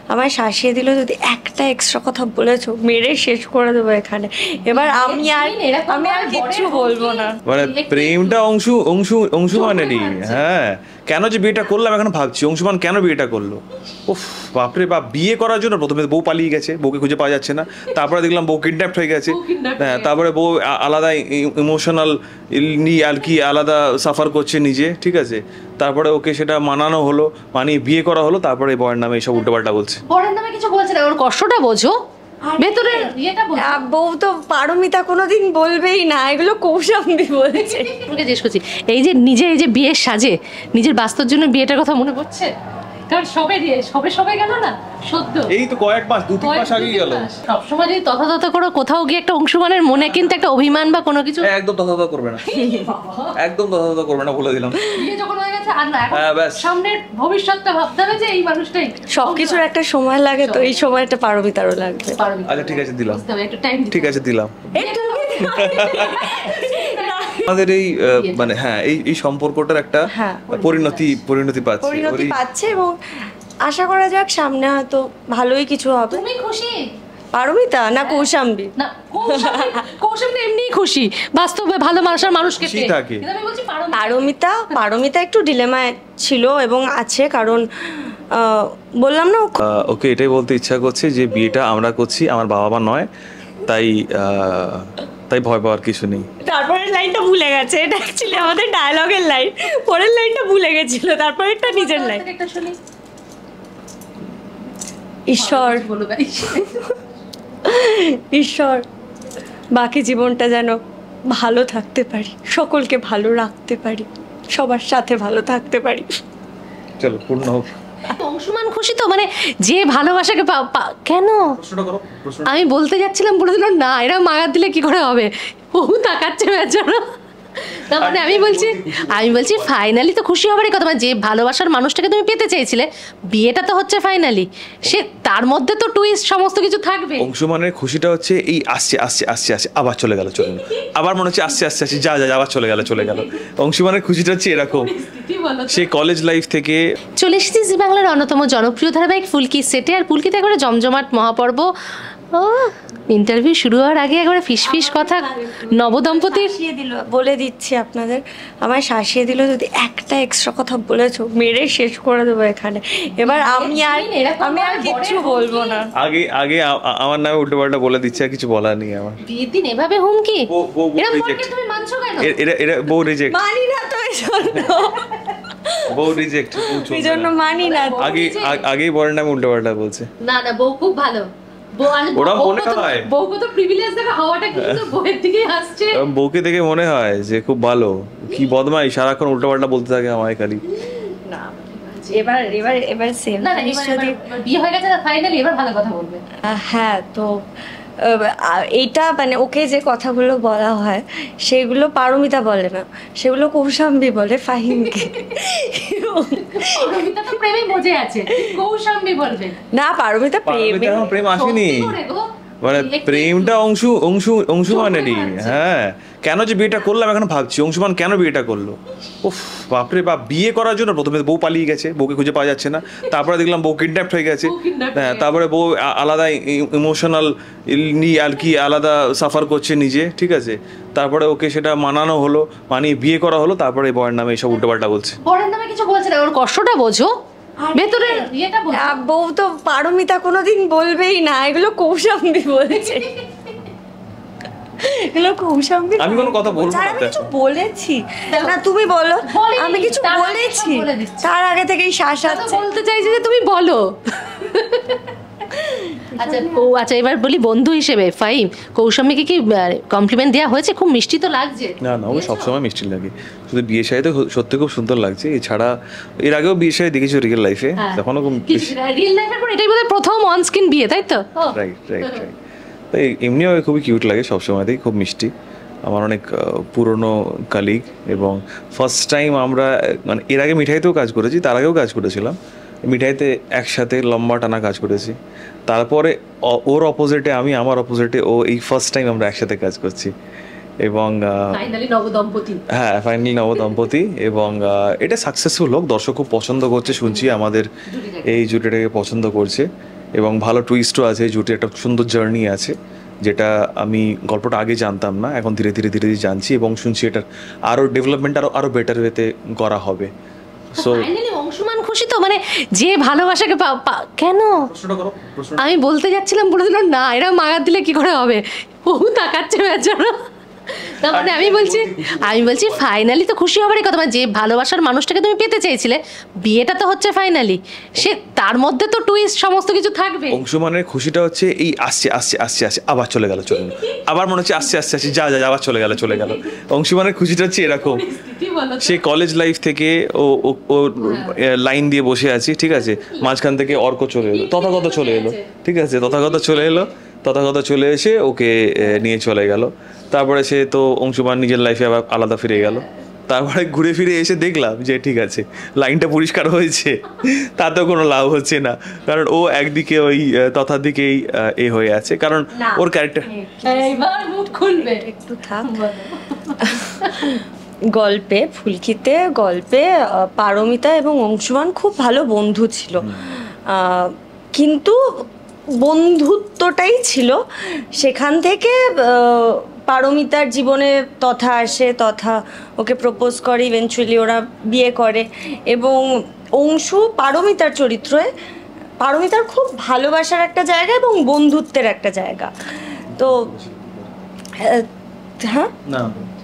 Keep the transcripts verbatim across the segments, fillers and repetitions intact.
আমায় শাসিয়ে দিল, যদি একটা এক্সট্রা কথা বলেছো মেরে শেষ করে দেবো এখানে। এবার আমি আর আমি আর কিচ্ছু বলবো না। মানে প্রেমটা অংশু অংশু অংশুমানেরই। হ্যাঁ, কেন যে বিয়েটা করলাম এখন ভাবছি, অংশুমান কেন বিয়েটা করলো। উফ বাপরে বাপ, বিয়ে করার জন্য প্রথমে বউ পালিয়ে গেছে, বউকে খুঁজে পাওয়া যাচ্ছে না, তারপরে দেখলাম বউ কিডন্যাপ হয়ে গেছে, হ্যাঁ তারপরে বউ আলাদা ইমোশনাল আর কি আলাদা সাফার করছে নিজে, ঠিক আছে, তারপরে ওকে সেটা মানানো হলো, মানিয়ে বিয়ে করা হলো, তারপরে বরের নামে এইসব উল্টোপাল্টা বলছে। বরের নামে কিছু বলছে না, ওর কষ্টটা বোঝো, ভেতরে ইয়েটা বোঝো। বউ তো পারমিতা কোনোদিন বলবেই না, এগুলো কৌশাম্বি বলছে। তোমাকে জিজ্ঞেস করছি, এই যে নিজে এই যে বিয়ের সাজে নিজের বাস্তব জন্য বিয়েটার কথা মনে পড়ছে? কারণ সবে সবে সবে গেল না, সদ্য এই তো কয়েক মাস দু তিন মাস আগে গেল। সবসময় যদি তথা তথা করে কোথাও গিয়ে একটা অংশমানের মনে কিন্তু একটা অভিমান বা কোনো কিছু, একদম তথা তথা করবে না, একদম তথা তথা করবে না, বলে দিলাম। বিয়ে যখন হয়ে গেছে আর না, এখন সামনের ভবিষ্যৎটা ভাবতে হবে যে এই মানুষটাই। সবকিছুর একটা সময় লাগে, তো এই সময়টা পারমিতারও লাগবে। আচ্ছা ঠিক আছে দিলাম, একটু টাইম ঠিক আছে দিলাম। আমাদের এই মানে হ্যাঁ এই এই সম্পর্কটার একটা পরিণতি পরিণতি পাচ্ছে পরিণতি পাচ্ছে এবং আশা করা যাক সামনে হয়তো ভালোই কিছু হবে। তুমি খুশি পারমিতা না কৌশাম্বি? না কৌশাম্বি এমনিই খুশি, বাস্তবে ভালোবাসার মানুষকে পেয়ে। কিন্তু আমি বলছি পারমিতা পারমিতা একটু ডিলেমায় ছিল এবং আছে, কারণ বললাম না ওকে এটাই বলতে ইচ্ছা করছে যে বিয়েটা আমরা করছি, আমার বাবা মা নয়, তাই তাই ভয় পাওয়ার কিছু নেই। তারপরের লাইনটা ভুলে গেছে, এটা অ্যাকচুয়ালি আমাদের ডায়লগের লাইন, পরের লাইনটা ভুলে গেছিল, তারপরে এটা নিজের লাইন। ঈশ্বর ঈশ্বর বাকি জীবনটা যেন ভালো থাকতে পারি, সকলকে ভালো রাখতে পারি, সবার সাথে ভালো থাকতে পারি। চলো পূর্ণ হোক। অংশমান খুশি তো, মানে যে ভালোবাসাকে কেন আমি বলতে যাচ্ছিলাম বলে দিল না, এরা মাগার দিলে কি করে হবে, ও তাকাচ্ছে বেচারা। তার মানে আমি বলছি আমি বলছি ফাইনালি তো খুশি হবারই কথা, মানে যে ভালোবাসার মানুষটাকে তুমি পেতে চেয়েছিলে, বিয়েটা তো হচ্ছে ফাইনালি, সে তার মধ্যে তো টুইস্ট সমস্ত কিছু থাকবে। অংশমানের খুশিটা হচ্ছে এই আসছে আসছে আসছে আসছে আবার চলে গেল চলে গেল, আবার মনে হচ্ছে আসছে আসছে আসছে যা যা আবার চলে গেল চলে গেল। অংশমানের খুশিটা হচ্ছে এরকম, সে কলেজ লাইফ থেকে চলে এসেছি জি বাংলার অন্যতম জনপ্রিয় ধারাবাহিক ফুলকি সেটে, আর ফুলকিতে একবারে জমজমাট মহাপর্ব। ও ইন্টারভিউ শুরু হওয়ার আগে একবারে ফিস ফিস কথা নবদম্পতির দিল, বলে দিচ্ছি আপনাদের, আমায় শাসিয়ে দিল, যদি একটা এক্সট্রা কথা বলেছো মেরে শেষ করে দেবো এখানে। এবার আমি আর আমি আর কিচ্ছু বলবো না। আগে আগে আমার নামে উল্টো পাল্টা বলে দিচ্ছে, আর কিছু বলার নেই আমার। বিয়ের দিন এভাবে হুমকি, এরকম বলকে তুমি মানছো কেন? এরা এরা বউ রিজেক্ট, মানি না তো এইজন্য বউ রিজেক্ট, এইজন্য মানি না। আগে আগেই বরের নামে উল্টো পাল্টা বলছে। না না বউ খুব ভালো, বউকে দেখে মনে হয় যে খুব ভালো, কি বদমাই, সারাক্ষণ উল্টো পাল্টা বলতে থাকে আমায় খালি। এবার এবার এবার সেম বিয়ে হয়ে গেছে ফাইনালি, এবার ভালো কথা বলবে। হ্যাঁ তো এইটা মানে ওকে যে কথাগুলো বলা হয় সেগুলো পারমিতা বলে না, সেগুলো কৌশাম্বি বলে ফাহিমকে। পারমিতা তো প্রেমে মজে আছে, কৌশাম্বি বলবে না, পারমিতা প্রেমে প্রেম আসেনি, মানে প্রেমটা অংশু অংশু অংশুমানেরই। হ্যাঁ, কেন যে বিয়েটা করলাম এখন ভাবছি, অংশুমান কেন বিয়েটা করলো। উফ বাপরে বাপ, বিয়ে করার জন্য প্রথমে বউ পালিয়ে গেছে, বউকে খুঁজে পাওয়া যাচ্ছে না, তারপরে দেখলাম বউ কিডন্যাপ হয়ে গেছে, হ্যাঁ তারপরে বউ আলাদা ইমোশনাল আর কি আলাদা সাফার করছে নিজে, ঠিক আছে, তারপরে ওকে সেটা মানানো হলো, মানিয়ে বিয়ে করা হলো, তারপরে বরের নামে এইসব উল্টোপাল্টা বলছে। বরের নামে কিছু বলছে না, ওর কষ্টটা বোঝো, ভেতরে ইয়েটা বোঝো। বউ তো পারমিতা কোনোদিন বলবেই না, এগুলো কৌশাম্বি বলছে। এগুলো কৌশাম্বি, আমি কোনো কথা বলবো না, আমি কিছু বলেছি না, তুমি বলো। আমি কিছু বলেছি, তার আগে থেকেই শ্বাস আসছে, বলতে চাইছি যে তুমি বলো। আচ্ছা ও আচ্ছা এবার বলি, বন্ধু হিসেবে ফাহিম কৌশাম্বিকে কি কমপ্লিমেন্ট দেওয়া হয়েছে? খুব মিষ্টি তো লাগছে। না না, ও সবসময় মিষ্টি লাগে, শুধু বিয়ে শাড়িতে সত্যি খুব সুন্দর লাগছে। এছাড়া এর আগেও বিয়ে শাড়ি দেখেছি রিয়েল লাইফে, তখনও রিয়েল লাইফের পর এটাই বোধহয় প্রথম অন স্ক্রিন বিয়ে, তাই তো? Right right right. তাই এমনিও খুবই কিউট লাগে সবসময়তেই, খুব মিষ্টি। আমার অনেক পুরনো কালিগ, এবং ফার্স্ট টাইম আমরা মানে এর আগে মিঠাইতেও কাজ করেছি, তার আগেও কাজ করেছিলাম, মিঠাইতে একসাথে লম্বা টানা কাজ করেছি, তারপরে ওর অপোজিটে আমি, আমার অপোজিটে ও, এই ফার্স্ট টাইম আমরা একসাথে কাজ করছি। এবং ফাইনালি নবদম্পতি। হ্যাঁ ফাইনালি নবদম্পতি এবং আহ, এটা সাকসেসফুল হোক, দর্শক খুব পছন্দ করছে শুনছি, আমাদের এই জুটিটাকে পছন্দ করছে এবং ভালো টুইস্টও আছে এই জুটি, একটা সুন্দর জার্নি আছে যেটা আমি গল্পটা আগে জানতাম না, এখন ধীরে ধীরে ধীরে ধীরে জানছি এবং শুনছি এটার আরও ডেভেলপমেন্ট আরও আরও বেটার ওয়েতে করা হবে। সো ফাইনালি অংশুমান খুশি তো, মানে যে ভালোবাসাকে পা- পা- কেন আমি বলতে যাচ্ছিলাম বলে দিল না, এরা মাগার দিলে কি করে হবে, ও তাকাচ্ছে বেচারা। তার মানে আমি বলছি আমি বলছি ফাইনালি তো খুশি হবারই কথা, মানে যে ভালোবাসার মানুষটাকে তুমি পেতে চেয়েছিলে, বিয়েটা তো হচ্ছে ফাইনালি, সে তার মধ্যে তো টুইস্ট সমস্ত কিছু থাকবে। অংশুমানের খুশিটা হচ্ছে এই আসছে আসছে আসছে আসছে আবার চলে গেল চলে গেল, আবার মনে হচ্ছে আসছে আসছে আসছে যা যা আবার চলে গেল চলে গেল। অংশুমানের খুশিটা হচ্ছে এরকম, সে কলেজ লাইফ থেকে ও ও- ও লাইন দিয়ে বসে আছি, ঠিক আছে, মাঝখান থেকে অর্ক চলে এলো, তথাগত চলে এলো, ঠিক আছে, তথাগত চলে এলো, তথাগত চলে এসে ওকে এ, নিয়ে চলে গেল। তারপরে সে তো অংশুমান নিজের লাইফে আবার আলাদা ফিরে গেল। তারপরে ঘুরে ফিরে এসে দেখলাম যে ঠিক আছে লাইনটা পরিষ্কার হয়েছে, তাতেও কোনো লাভ হচ্ছে না, কারণ ও একদিকে ওই আহ, তথার দিকেই আহ, এ হয়ে আছে, কারণ না। ওর ক্যারেক্টার এইবার মুখ খুলবে একটু থাক। গল্পে ফুলকিতে গল্পে আহ, পারমিতা এবং অংশুমান খুব ভালো বন্ধু ছিল, আহ, কিন্তু বন্ধুত্বটাই ছিল, সেখান থেকে আহ, পারমিতার জীবনে তথা আসে, তথা ওকে প্রপোজ করে, ইভেনচুয়ালি ওরা বিয়ে করে এবং অংশু পারমিতার চরিত্রে পারমিতার খুব ভালোবাসার একটা জায়গা এবং বন্ধুত্বের একটা জায়গা। তো আহ, হ্যাঁ না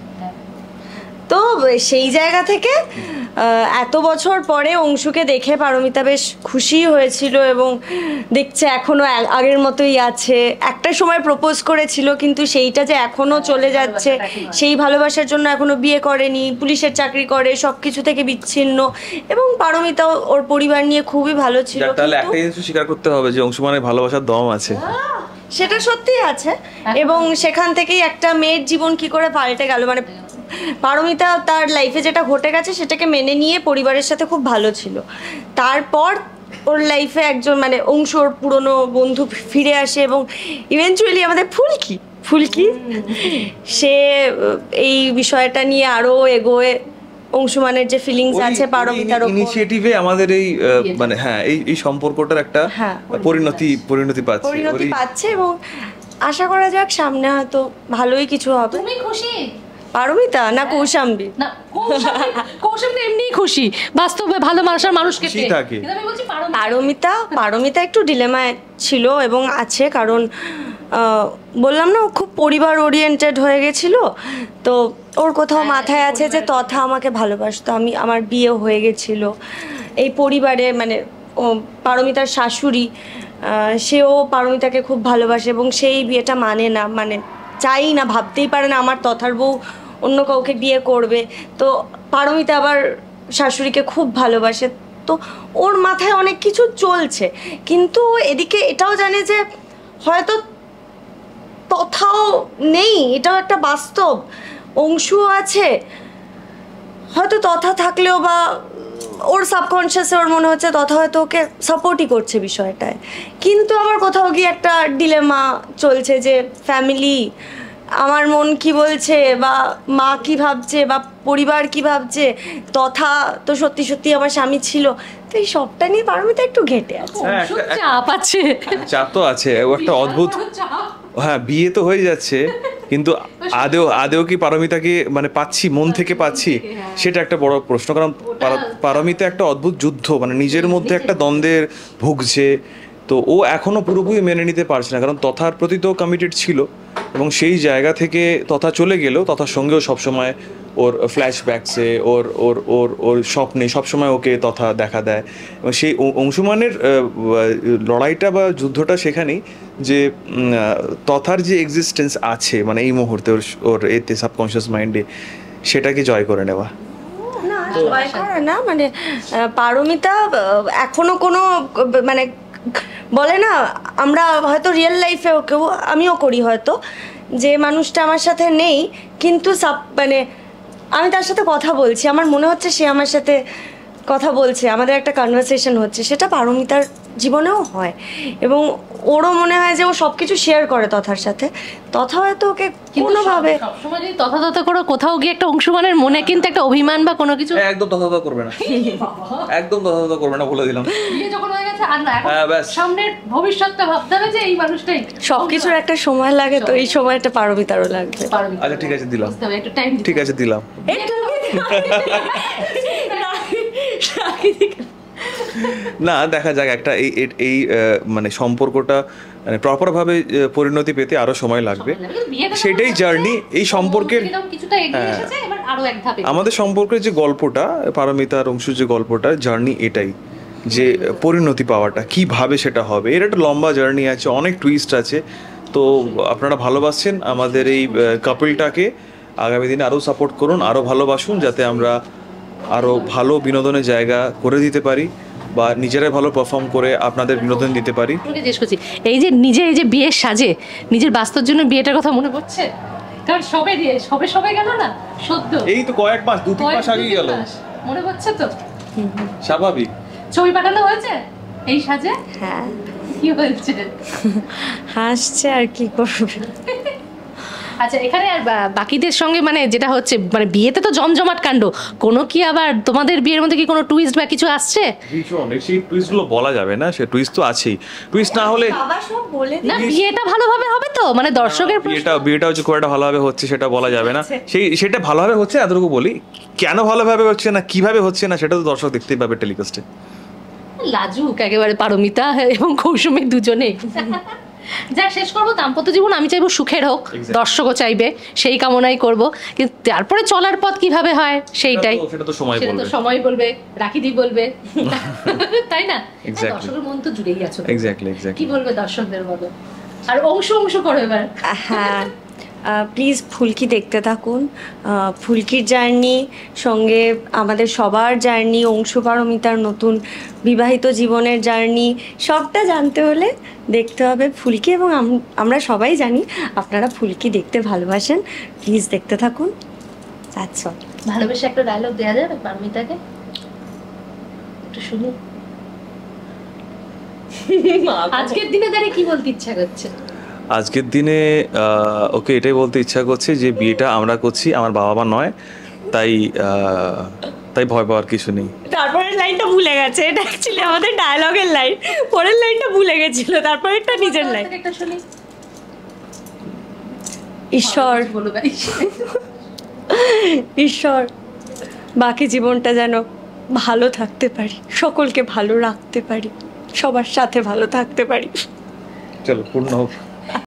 তো সেই জায়গা থেকে আহ, এত বছর পরে অংশুকে দেখে পারমিতা বেশ খুশি হয়েছিল এবং দেখছে এখনো আ- আগের মতোই আছে। একটা সময় প্রপোজ করেছিল কিন্তু সেইটা যে এখনো চলে যাচ্ছে, সেই ভালোবাসার জন্য এখনো বিয়ে করেনি, পুলিশের চাকরি করে, সব কিছু থেকে বিচ্ছিন্ন, এবং পারমিতা ওর পরিবার নিয়ে খুবই ভালো ছিল। যাক, তাহলে কিন্তু- একটা জিনিস স্বীকার করতে হবে যে অংশুমানের ভালোবাসার দম আছে। সেটা সত্যিই আছে এবং সেখান থেকেই একটা মেয়ের জীবন কি করে পাল্টে গেল, মানে পারমিতা তার লাইফে যেটা ঘটে গেছে সেটাকে মেনে নিয়ে পরিবারের সাথে খুব ভালো ছিল। তারপর ওর লাইফে একজন মানে অংশু ওর পুরনো বন্ধু ফিরে আসে এবং ইভেনচুয়ালি আমাদের ফুলকি ফুলকি সে আহ, এই বিষয়টা নিয়ে আরো এগোয়, অংশুমানের যে ফিলিংস আছে পারমিতার ওপর। ইনিশিয়েটিভে আমাদের এই আহ, মানে হ্যাঁ এই এই সম্পর্কটার একটা হ্যাঁ, পরিণতি পরিণতি পাচ্ছে পরিণতি ওরই- পাচ্ছে এবং আশা করা যাক সামনে হয়তো ভালোই কিছু হবে। তুমি খুশি পারমিতা না কৌশাম্বী? না, কৌশাম্বী কৌশাম্বী এমনিই খুশি, বাস্তবে ভালো মানুষের মানুষকে খুশি পেয়ে। থাকে। কিন্তু আমি বলছি পারমিতা পারমিতা পারমিতা একটু ডিলেমায় ছিল এবং আছে, কারণ আহ, বললাম না ও খুব পরিবার ওরিয়েন্টেড হয়ে গেছিল, তো ওর কোথাও মাথায় আছে যে তথা আমাকে ভালোবাসতো, আমি আমার বিয়ে হয়ে গেছিল এই পরিবারে, মানে ও পারমিতার শাশুড়ি আহ, সেও পারমিতাকে খুব ভালোবাসে এবং সেই বিয়েটা মানে না, মানে চাই না, ভাবতেই পারে না আমার তথার বউ অন্য কাউকে বিয়ে করবে। তো পারমিতা আবার শাশুড়িকে খুব ভালোবাসে, তো ওর মাথায় অনেক কিছু চলছে, কিন্তু ও এদিকে এটাও জানে যে হয়তো তথাও নেই, এটাও একটা বাস্তব, অংশুও আছে, হয়তো তথা থাকলেও বা ওর সাবকনশিয়াসে ওর মনে হচ্ছে তথা হয়তো ওকে সাপোর্টই করছে বিষয়টায়, কিন্তু আবার কোথাও গিয়ে একটা ডিলেমা চলছে যে ফ্যামিলি, আমার মন কি বলছে বা মা কি ভাবছে বা পরিবার কি ভাবছে, তথা তো সত্যি সত্যি আমার স্বামী ছিল, তো এই সবটা নিয়ে পারমিতা একটু ঘেটে আছে। হ্যাঁ, অংশুর একটা- চাপ আছে, চাপ তো আছে, ও একটা অদ্ভুত, চাপ। হ্যাঁ বিয়ে তো হয়ে যাচ্ছে কিন্তু আদেও আদেও কি পারমিতাকে মানে পাচ্ছি, মন থেকে পাচ্ছি, সেটা একটা বড় প্রশ্ন, কারণ পার- পারমিতা একটা অদ্ভুত যুদ্ধ, মানে নিজের মধ্যে একটা দ্বন্দ্বের ভুগছে, তো ও এখনো পুরোপুরি মেনে নিতে পারছে না, কারণ তথার প্রতি তো কমিটেড ছিল এবং সেই জায়গা থেকে তথা চলে গেলেও তথার সঙ্গেও সবসময় ওর ফ্ল্যাশব্যাকসে ওর ওর ওর ওর স্বপ্নে সবসময় ওকে তথা দেখা দেয় এবং সেই অ- অংশুমানের আহ, লড়াইটা বা যুদ্ধটা সেখানেই যে উম, আহ, তথার যে এক্সিস্টেন্স আছে মানে এই মুহূর্তে ওর ওর এতে সাবকনশিয়াস মাইন্ডে, সেটাকে জয় করে নেওয়া। না জয় করে না, মানে আহ, পারমিতা আহ, এখনো কোনো আহ, মানে বলে না, আমরা হয়তো রিয়েল লাইফেও কেউ আমিও করি হয়তো, যে মানুষটা আমার সাথে নেই কিন্তু সাব মানে আমি তার সাথে কথা বলছি, আমার মনে হচ্ছে সে আমার সাথে কথা বলছে, আমাদের একটা কনভারসেশন হচ্ছে, সেটা পারমিতার জীবনেও হয়, এবং ওরও মনে হয় যে ও সব কিছু শেয়ার করে তথার সাথে, তথা হয়তো ওকে কোনোভাবে সবসময় যদি তথা তথা করো, কোথাও গিয়ে একটা অংশমানের মনে কিন্তু একটা অভিমান বা কোনো কিছু একদম তথা তথা করবে না, একদম তথা তথা করবে না, বলে দিলাম। বিয়ে যখন হয়ে গেছে আর না, এখন হ্যাঁ, ব্যাস। সামনের ভবিষ্যৎটা ভাবতে হবে যে এই মানুষটাই সবকিছুর একটা সময় লাগে, তো এই সময়টা পারবিতারও লাগবে। পারবে। আচ্ছা ঠিক আছে, দিলাম। বুঝতে হবে, একটু টাইম ঠিক আছে, দিলাম। না, দেখা যাক একটা এই এই- এই আহ, মানে সম্পর্কটা মানে প্রপার ভাবে আহ, পরিণতি পেতে আরো সময় লাগবে, সেটাই জার্নি এই সম্পর্কের। কিছুটা এগিয়ে এসেছে, এবার আরো এক ধাপ এগিয়ে। আমাদের সম্পর্কের যে গল্পটা, পারমিতা আর অংশুর যে গল্পটা, জার্নি এটাই, যে পরিণতি পাওয়াটা কিভাবে সেটা হবে, এর একটা লম্বা জার্নি আছে, অনেক টুইস্ট আছে। তো আপনারা ভালোবাসছেন আমাদের এই কাপলটাকে, আগামী দিনে আরও সাপোর্ট করুন, আরও ভালোবাসুন, যাতে আমরা আরও ভালো বিনোদনের জায়গা করে দিতে পারি বা নিজেরাই ভালো পারফর্ম করে আপনাদের বিনোদন দিতে পারি। আপনাকে জিজ্ঞেস করছি, এই যে নিজে এই যে বিয়ের সাজে নিজের বাস্তব জন্য বিয়েটার কথা মনে পড়ছে? কারণ সবে দিয়ে সবে সবে গেল না, সদ্য এই তো কয়েক মাস, দু তিন মাস আগেই গেল, মনে পড়ছে তো? স্বাভাবিক। ছবি পাঠানো হয়েছে এই সাজে? হ্যাঁ, কি হয়েছে? হাসছে আর কি করবে। আচ্ছা, এখানে আর বা- বাকিদের সঙ্গে মানে যেটা হচ্ছে, মানে বিয়েতে তো জমজমাট কাণ্ড, কোনো কি আবার তোমাদের বিয়ের মধ্যে কি কোনো টুইস্ট বা কিছু আসছে? ভীষণ, সেই টুইস্টগুলো বলা যাবে না, সে টুইস্ট তো আছেই, টুইস্ট না হলে বাবা সব বলে না, বিয়েটা ভালোভাবে হবে তো, মানে দর্শকের প্রশ্ন। বিয়েটা বিয়েটা হচ্ছে খুব একটা ভালোভাবে হচ্ছে সেটা বলা যাবে না, সেই সেটা ভালোভাবে হচ্ছে এতটুকু বলি, কেন ভালোভাবে হচ্ছে না, কিভাবে হচ্ছে না, সেটা তো দর্শক দেখতেই পাবে টেলিকাস্টে। লাজুক একেবারে পারমিতা এবং কৌসুমী দুজনে। যা শেষ করবো, দাম্পত্য জীবন আমি চাইবো সুখের হোক, Exactly. দর্শকও চাইবে, সেই কামনাই করব, কিন্তু তারপরে চলার পথ কিভাবে হয় সেইটাই সেটা তো- সেটা তো সময় সেটা তো বলবে। সময় বলবে, রাখিদি বলবে, তাই না? Exactly. দর্শকের মন তো জুড়েই আছো, এক্স্যাক্টলি এক্স্যাক্টলি কি বলবে দর্শকদের বলো, আর অংশ অংশ করো এবার। হ্যাঁ, প্লিজ ফুলকি দেখতে থাকুন, আহ, ফুলকির জার্নি সঙ্গে আমাদের সবার জার্নি, অংশু পারমিতার নতুন বিবাহিত জীবনের জার্নি, সবটা জানতে হলে দেখতে হবে ফুলকি, এবং আম- আমরা সবাই জানি আপনারা ফুলকি দেখতে ভালোবাসেন, প্লিজ দেখতে থাকুন। আচ্ছা, ভালোবেসে একটা ডায়লগ দেওয়া যাবে পারমিতাকে, একটু শুনি। আজকের দিনে দাঁড়িয়ে কি বলতে ইচ্ছা করছে? আজকের দিনে আহ, ওকে এটাই বলতে ইচ্ছা করছে যে বিয়েটা আমরা করছি, আমার বাবা মা নয়, তাই আহ, তাই ভয় পাওয়ার কিছু নেই। তারপরের লাইনটা ভুলে গেছে, এটা অ্যাকচুয়ালি আমাদের ডায়লগের লাইন, পরের লাইনটা ভুলে গেছিল, তারপরেরটা নিজের লাইন। একটা শুনি। ঈশ্বর, বলো ভাই। ঈশ্বর বাকি জীবনটা যেন ভালো থাকতে পারি, সকলকে ভালো রাখতে পারি, সবার সাথে ভালো থাকতে পারি। চলো, পূর্ণ হোক।